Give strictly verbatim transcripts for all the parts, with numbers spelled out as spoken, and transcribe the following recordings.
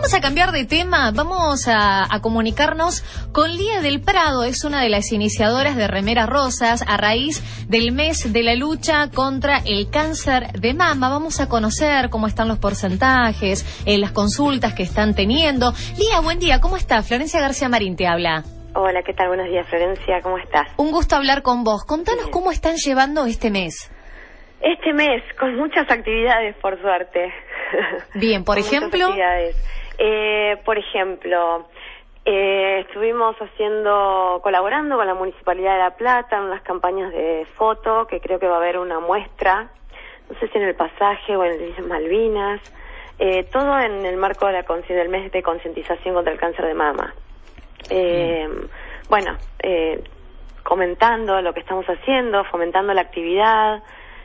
Vamos a cambiar de tema, vamos a, a comunicarnos con Lía del Prado, es una de las iniciadoras de Remeras Rosas a raíz del mes de la lucha contra el cáncer de mama. Vamos a conocer cómo están los porcentajes, eh, las consultas que están teniendo. Lía, buen día, ¿cómo está? Florencia García Marín te habla. Hola, ¿qué tal? Buenos días, Florencia, ¿cómo estás? Un gusto hablar con vos. Contanos Bien. cómo están llevando este mes. Este mes, con muchas actividades, por suerte. Bien, por ejemplo... Eh, por ejemplo, eh, estuvimos haciendo, colaborando con la Municipalidad de La Plata en unas campañas de foto, que creo que va a haber una muestra, no sé si en el Pasaje o en el Islas Malvinas, eh, todo en el marco de la, del mes de concientización contra el cáncer de mama. Eh, mm. Bueno, eh, comentando lo que estamos haciendo, fomentando la actividad,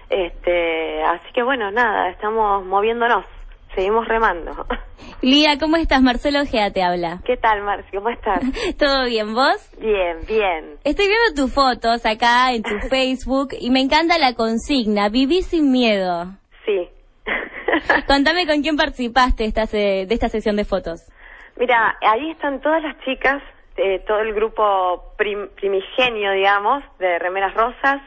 este, así que bueno, nada, estamos moviéndonos. Seguimos remando. Lía, ¿cómo estás? Marcelo Ojea te habla. ¿Qué tal, Marci? ¿Cómo estás? ¿Todo bien, vos? Bien, bien. Estoy viendo tus fotos acá en tu Facebook y me encanta la consigna, viví sin miedo. Sí. Contame con quién participaste esta se, de esta sesión de fotos. Mira, ahí están todas las chicas, eh, todo el grupo prim, primigenio, digamos, de Remeras Rosas,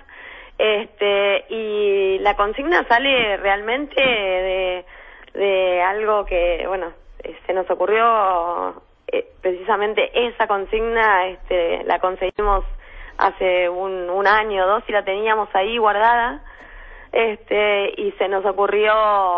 este, y la consigna sale realmente de... de algo que, bueno, eh, se nos ocurrió, eh, precisamente esa consigna, este, la conseguimos hace un, un año o dos y la teníamos ahí guardada, este, y se nos ocurrió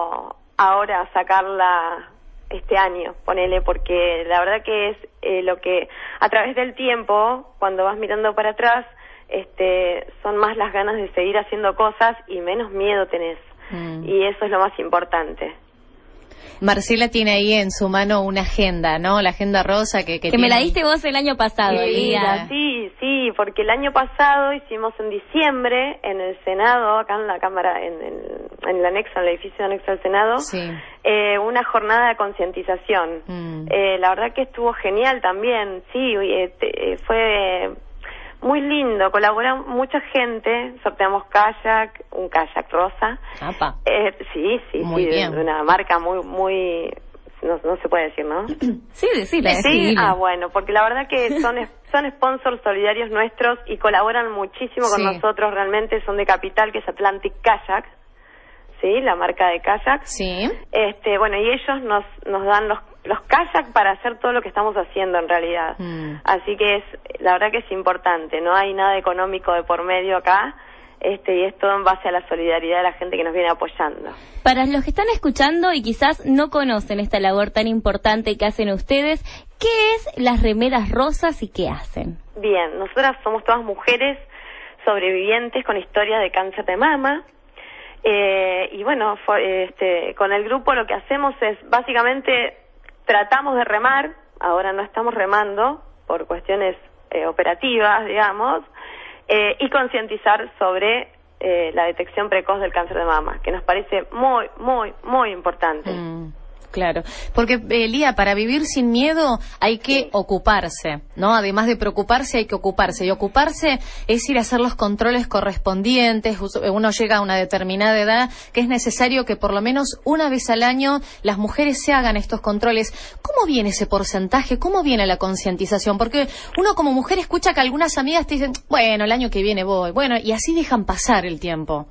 ahora sacarla este año, ponele, porque la verdad que es eh, lo que, a través del tiempo, cuando vas mirando para atrás, este, son más las ganas de seguir haciendo cosas y menos miedo tenés, mm. y eso es lo más importante. Marcela tiene ahí en su mano una agenda, ¿no? La agenda rosa que... Que, que tiene... me la diste vos el año pasado, Lía. Sí, sí, porque el año pasado hicimos en diciembre en el Senado, acá en la Cámara, en, en, en el anexo, en el edificio anexo al Senado, sí. eh, una jornada de concientización. Mm. Eh, la verdad que estuvo genial también, sí, eh, te, fue... muy lindo, colaboró mucha gente, sorteamos kayak, un kayak rosa. Apa. Eh, sí, sí, muy sí, bien. de una marca muy, muy, no, no se puede decir, ¿no? Sí, decile. Sí, sí, ah, bueno, porque la verdad que son son sponsors solidarios nuestros y colaboran muchísimo con sí. nosotros, realmente son de Capital, que es Atlantic Kayak, sí, la marca de kayak. Sí. Este, bueno, y ellos nos nos dan los los kayak para hacer todo lo que estamos haciendo en realidad. Mm. Así que es, la verdad que es importante, no hay nada económico de por medio acá, este, y es todo en base a la solidaridad de la gente que nos viene apoyando. Para los que están escuchando y quizás no conocen esta labor tan importante que hacen ustedes, ¿qué es las Remeras Rosas y qué hacen? Bien, nosotras somos todas mujeres sobrevivientes con historias de cáncer de mama. Eh, y bueno, for, este, con el grupo lo que hacemos es básicamente tratamos de remar, ahora no estamos remando por cuestiones eh, operativas, digamos, eh, y concientizar sobre eh, la detección precoz del cáncer de mama, que nos parece muy, muy, muy importante. Mm. Claro, porque eh, Lía, para vivir sin miedo hay que sí. ocuparse, ¿no? Además de preocuparse hay que ocuparse, y ocuparse es ir a hacer los controles correspondientes. Uno llega a una determinada edad que es necesario que por lo menos una vez al año las mujeres se hagan estos controles. ¿Cómo viene ese porcentaje? ¿Cómo viene la concientización? Porque uno como mujer escucha que algunas amigas te dicen, bueno, el año que viene voy, bueno, y así dejan pasar el tiempo.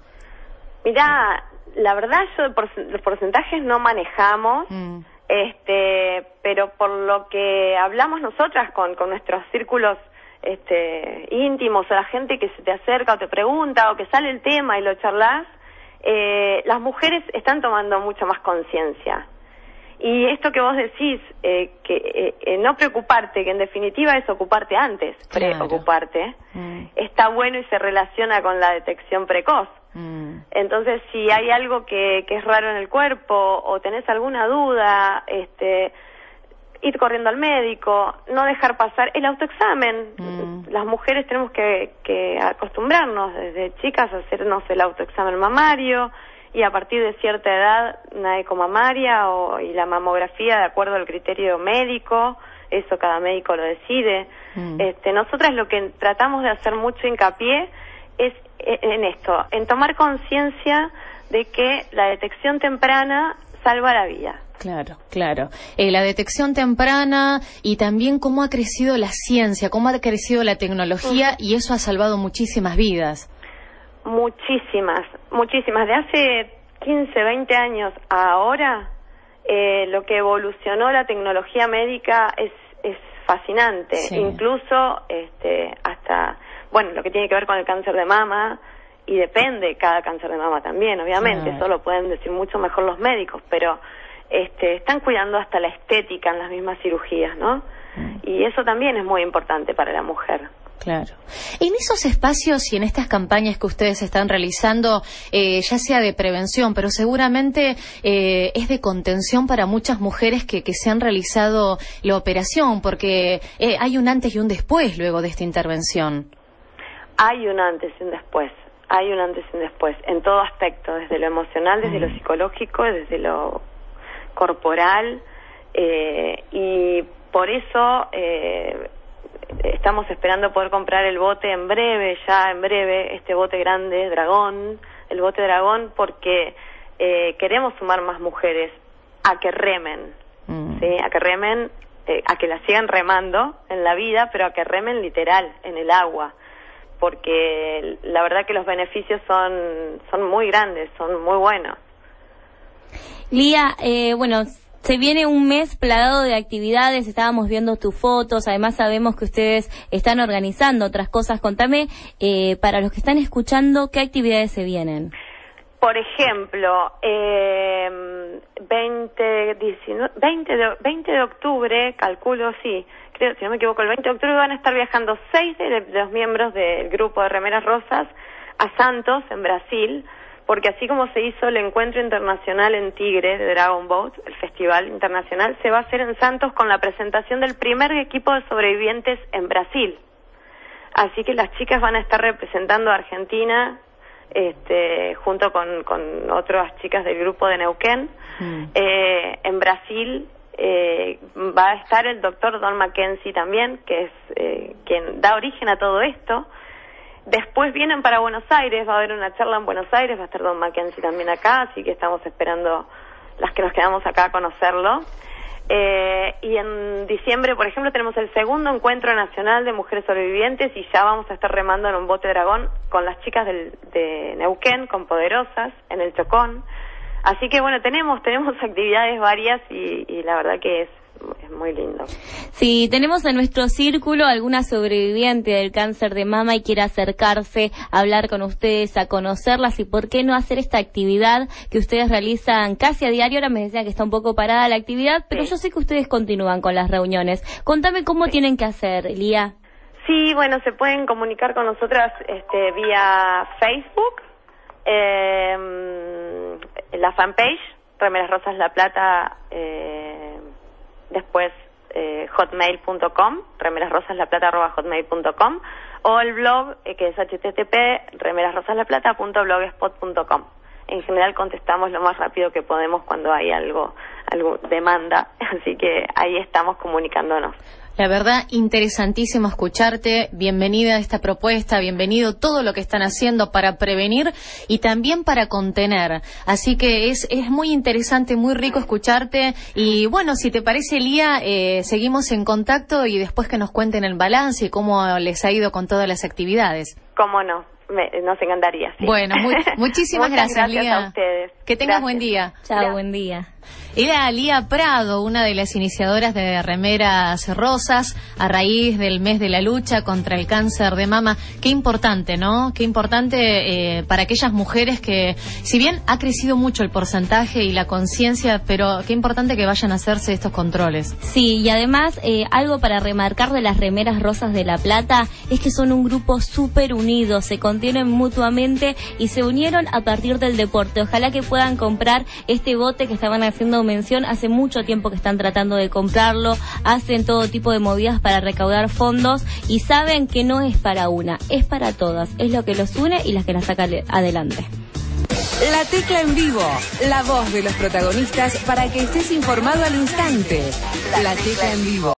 Mirá, la verdad, yo los porcentajes no manejamos, mm. este, pero por lo que hablamos nosotras con, con nuestros círculos este, íntimos, o la gente que se te acerca o te pregunta, o que sale el tema y lo charlas, eh, las mujeres están tomando mucha más conciencia. Y esto que vos decís, eh, que eh, eh, no preocuparte, que en definitiva es ocuparte antes, claro. preocuparte, mm. está bueno y se relaciona con la detección precoz. Mm. Entonces, si hay algo que, que es raro en el cuerpo o tenés alguna duda, este, ir corriendo al médico, no dejar pasar el autoexamen. Mm. Las mujeres tenemos que, que acostumbrarnos desde chicas a hacernos el autoexamen mamario y a partir de cierta edad una ecomamaria o, y la mamografía de acuerdo al criterio médico. Eso cada médico lo decide. Mm. Este, nosotras lo que tratamos de hacer mucho hincapié es en esto, en tomar conciencia de que la detección temprana salva la vida. Claro, claro. Eh, la detección temprana y también cómo ha crecido la ciencia, cómo ha crecido la tecnología uh-huh. y eso ha salvado muchísimas vidas. Muchísimas, muchísimas. De hace quince, veinte años a ahora, eh, lo que evolucionó la tecnología médica es, es fascinante. Sí. Incluso este, hasta, bueno, lo que tiene que ver con el cáncer de mama, y depende cada cáncer de mama también, obviamente, sí. Eso lo pueden decir mucho mejor los médicos, pero este, están cuidando hasta la estética en las mismas cirugías, ¿no? Sí. Y eso también es muy importante para la mujer. Claro. En esos espacios y en estas campañas que ustedes están realizando, eh, ya sea de prevención, pero seguramente eh, es de contención para muchas mujeres que, que se han realizado la operación, porque eh, hay un antes y un después luego de esta intervención. Hay un antes y un después, hay un antes y un después, en todo aspecto, desde lo emocional, desde mm. lo psicológico, desde lo corporal, eh, y por eso... Eh, estamos esperando poder comprar el bote en breve, ya en breve, este bote grande, dragón, el bote dragón, porque eh, queremos sumar más mujeres a que remen, mm. ¿sí? A que remen, eh, a que la sigan remando en la vida, pero a que remen literal, en el agua, porque la verdad que los beneficios son, son muy grandes, son muy buenos. Lía, eh, bueno... Se viene un mes plagado de actividades, estábamos viendo tus fotos, además sabemos que ustedes están organizando otras cosas. Contame, eh, para los que están escuchando, ¿qué actividades se vienen? Por ejemplo, eh, veinte, diecinueve, veinte, de, veinte de octubre, calculo, sí, creo, si no me equivoco, el veinte de octubre van a estar viajando seis de, de los miembros del grupo de Remeras Rosas a Santos, en Brasil, porque así como se hizo el encuentro internacional en Tigre de Dragon Boat, el festival internacional, se va a hacer en Santos con la presentación del primer equipo de sobrevivientes en Brasil. Así que las chicas van a estar representando a Argentina este, junto con, con otras chicas del grupo de Neuquén. Mm. Eh, en Brasil eh, va a estar el doctor Don Mackenzie también, que es eh, quien da origen a todo esto. Después vienen para Buenos Aires, va a haber una charla en Buenos Aires, va a estar Don Mackenzie también acá, así que estamos esperando las que nos quedamos acá a conocerlo. Eh, y en diciembre, por ejemplo, tenemos el segundo encuentro nacional de mujeres sobrevivientes y ya vamos a estar remando en un bote dragón con las chicas del, de Neuquén, con Poderosas, en el Chocón. Así que bueno, tenemos tenemos actividades varias y, y la verdad que es es muy lindo. Si tenemos en nuestro círculo alguna sobreviviente del cáncer de mama y quiere acercarse a hablar con ustedes, a conocerlas, y por qué no hacer esta actividad que ustedes realizan casi a diario. Ahora me decían que está un poco parada la actividad, pero sí. Yo sé que ustedes continúan con las reuniones. Contame cómo sí. tienen que hacer, Lía. Sí, bueno, se pueden comunicar con nosotras este, vía Facebook, eh, la fanpage, Remeras Rosas La Plata, eh, después eh, hotmail punto com, remerasrosaslaplata arroba hotmail punto com, o el blog eh, que es h t t p remerasrosaslaplata punto blogspot punto com. En general contestamos lo más rápido que podemos cuando hay algo, algo demanda, así que ahí estamos comunicándonos. La verdad, interesantísimo escucharte. Bienvenida a esta propuesta, bienvenido todo lo que están haciendo para prevenir y también para contener. Así que es es muy interesante, muy rico escucharte. Y bueno, si te parece, Lía, eh, seguimos en contacto y después que nos cuenten el balance y cómo les ha ido con todas las actividades. Cómo no, Me, nos encantaría. Sí. Bueno, muy, muchísimas gracias, gracias Lía. A ustedes. Que tengas gracias. Buen día. Chao, buen día. Era Lía Prado, una de las iniciadoras de Remeras Rosas, a raíz del mes de la lucha contra el cáncer de mama. Qué importante, ¿no? Qué importante eh, para aquellas mujeres que, si bien ha crecido mucho el porcentaje y la conciencia, pero qué importante que vayan a hacerse estos controles. Sí, y además, eh, algo para remarcar de las Remeras Rosas de La Plata es que son un grupo súper unido, se contienen mutuamente y se unieron a partir del deporte. Ojalá que puedan comprar este bote que estaban haciendo mención, hace mucho tiempo que están tratando de comprarlo, hacen todo tipo de movidas para recaudar fondos y saben que no es para una, es para todas, es lo que los une y las que las saca adelante. La Tecla en Vivo, la voz de los protagonistas para que estés informado al instante. La Tecla en Vivo.